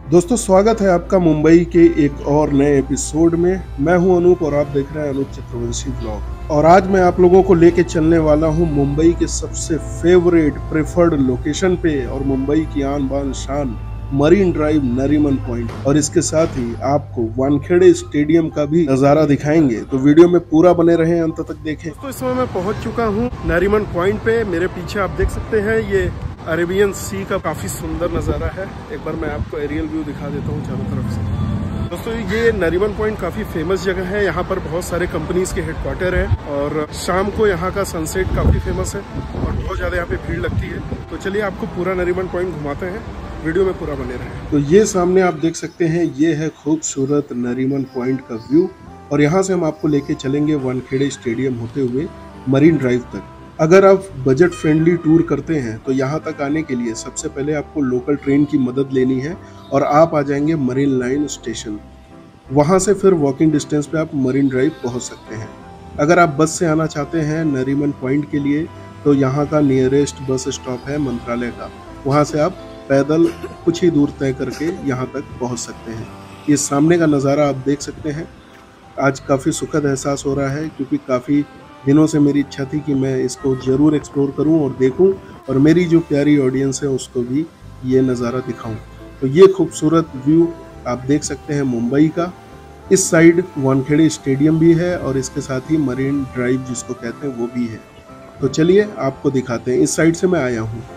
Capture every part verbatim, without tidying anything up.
दोस्तों स्वागत है आपका मुंबई के एक और नए एपिसोड में। मैं हूं अनूप और आप देख रहे हैं अनूप चक्रवंशी ब्लॉग। और आज मैं आप लोगों को लेके चलने वाला हूं मुंबई के सबसे फेवरेट प्रेफर्ड लोकेशन पे और मुंबई की आन बान शान मरीन ड्राइव नरीमन पॉइंट, और इसके साथ ही आपको वानखेड़े स्टेडियम का भी नजारा दिखाएंगे। तो वीडियो में पूरा बने रहें, अंत तक देखें। तो इस समय मैं पहुंच चुका हूं नरीमन पॉइंट पे। मेरे पीछे आप देख सकते हैं ये अरेबियन सी का काफी सुंदर नजारा है। एक बार मैं आपको एरियल व्यू दिखा देता हूँ चारों तरफ से। दोस्तों ये नरीमन पॉइंट काफी फेमस जगह है। यहाँ पर बहुत सारे कंपनीज के हेडक्वार्टर हैं और शाम को यहाँ का सनसेट काफी फेमस है और बहुत ज्यादा यहाँ पे भीड़ लगती है। तो चलिए आपको पूरा नरीमन पॉइंट घुमाते हैं, वीडियो में पूरा बने रहे। तो ये सामने आप देख सकते हैं, ये है खूबसूरत नरीमन पॉइंट का व्यू और यहाँ से हम आपको लेके चलेंगे वानखेड़े स्टेडियम होते हुए मरीन ड्राइव तक। अगर आप बजट फ्रेंडली टूर करते हैं तो यहाँ तक आने के लिए सबसे पहले आपको लोकल ट्रेन की मदद लेनी है और आप आ जाएंगे मरीन लाइन स्टेशन। वहाँ से फिर वॉकिंग डिस्टेंस पे आप मरीन ड्राइव पहुँच सकते हैं। अगर आप बस से आना चाहते हैं नरीमन पॉइंट के लिए तो यहाँ का नियरेस्ट बस स्टॉप है मंत्रालय का। वहाँ से आप पैदल कुछ ही दूर तय करके यहाँ तक पहुँच सकते हैं। ये सामने का नज़ारा आप देख सकते हैं। आज काफ़ी सुखद एहसास हो रहा है क्योंकि काफ़ी दिनों से मेरी इच्छा थी कि मैं इसको ज़रूर एक्सप्लोर करूं और देखूं और मेरी जो प्यारी ऑडियंस है उसको भी ये नज़ारा दिखाऊं। तो ये खूबसूरत व्यू आप देख सकते हैं मुंबई का। इस साइड वानखेड़े स्टेडियम भी है और इसके साथ ही मरीन ड्राइव जिसको कहते हैं वो भी है। तो चलिए आपको दिखाते हैं। इस साइड से मैं आया हूँ।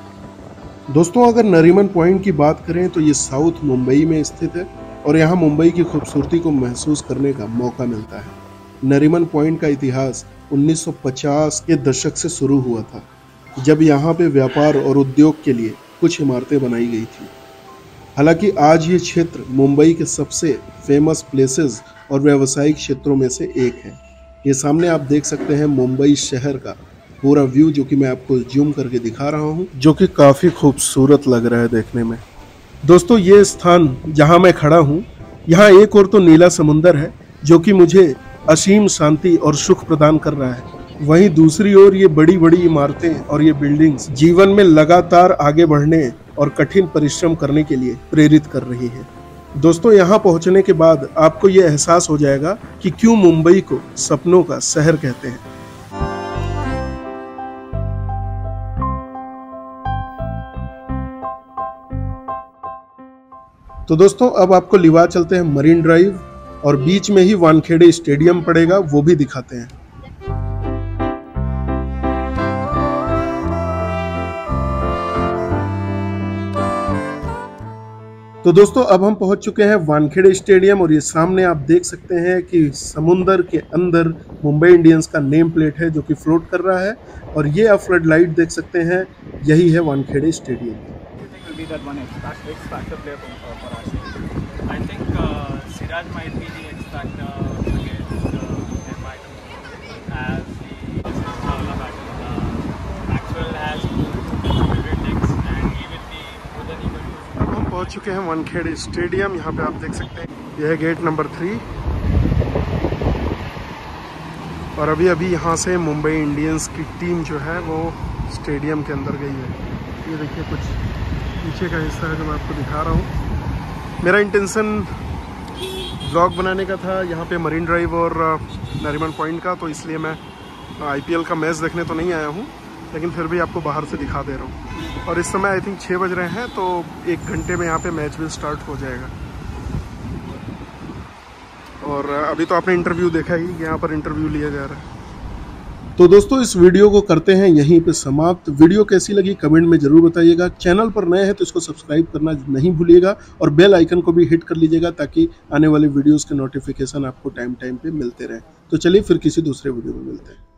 दोस्तों अगर नरीमन पॉइंट की बात करें तो ये साउथ मुंबई में स्थित है और यहाँ मुंबई की खूबसूरती को महसूस करने का मौका मिलता है। नरीमन पॉइंट का इतिहास उन्नीस सौ पचास के दशक से शुरू हुआ था, जब यहाँ पे व्यापार और उद्योग के लिए कुछ इमारतें बनाई गई थी। हालांकि आज ये क्षेत्र मुंबई के सबसे फेमस प्लेसेस और व्यावसायिक क्षेत्रों में से एक है। ये सामने आप देख सकते हैं मुंबई शहर का पूरा व्यू, जो कि मैं आपको जूम करके दिखा रहा हूँ, जो कि काफ़ी खूबसूरत लग रहा है देखने में। दोस्तों ये स्थान जहाँ मैं खड़ा हूँ, यहाँ एक और तो नीला समुंदर है जो कि मुझे असीम शांति और सुख प्रदान कर रहा है। वहीं दूसरी ओर ये बड़ी बड़ी इमारतें और ये बिल्डिंग्स जीवन में लगातार आगे बढ़ने और कठिन परिश्रम करने के लिए प्रेरित कर रही है। दोस्तों यहाँ पहुँचने के बाद आपको ये एहसास हो जाएगा कि क्यों मुंबई को सपनों का शहर कहते हैं। तो दोस्तों अब आपको लिवा चलते हैं मरीन ड्राइव और बीच में ही वानखेड़े स्टेडियम पड़ेगा, वो भी दिखाते हैं। तो दोस्तों अब हम पहुंच चुके हैं वानखेड़े स्टेडियम और ये सामने आप देख सकते हैं कि समुंदर के अंदर मुंबई इंडियंस का नेम प्लेट है जो कि फ्लोट कर रहा है और ये आप फ्लड लाइट देख सकते हैं, यही है Wankhede stadium. I think uh, Siraj might be the X factor against uh, M I as he is Bowler batter. Uh, Maxwell has favorite licks and he will be more than equal to. हम पहुंच चुके हैं Wankhede stadium. यहाँ पे आप देख सकते हैं यह है गेट नंबर थ्री और अभी अभी यहाँ से मुंबई इंडियंस की टीम जो है वो स्टेडियम के अंदर गई है। ये देखिए कुछ पीछे का हिस्सा है जो मैं आपको दिखा रहा हूँ। मेरा इंटेंशन व्लॉग बनाने का था यहाँ पे मरीन ड्राइव और नरीमन पॉइंट का, तो इसलिए मैं आईपीएल का मैच देखने तो नहीं आया हूँ, लेकिन फिर भी आपको बाहर से दिखा दे रहा हूँ। और इस समय आई थिंक छः बज रहे हैं, तो एक घंटे में यहाँ पे मैच भी स्टार्ट हो जाएगा। और अभी तो आपने इंटरव्यू देखा ही, यहाँ पर इंटरव्यू लिया जा रहा है। तो दोस्तों इस वीडियो को करते हैं यहीं पे समाप्त। वीडियो कैसी लगी कमेंट में जरूर बताइएगा। चैनल पर नए हैं तो इसको सब्सक्राइब करना नहीं भूलिएगा और बेल आइकन को भी हिट कर लीजिएगा ताकि आने वाले वीडियोस के नोटिफिकेशन आपको टाइम टाइम पे मिलते रहे। तो चलिए फिर किसी दूसरे वीडियो में मिलते हैं।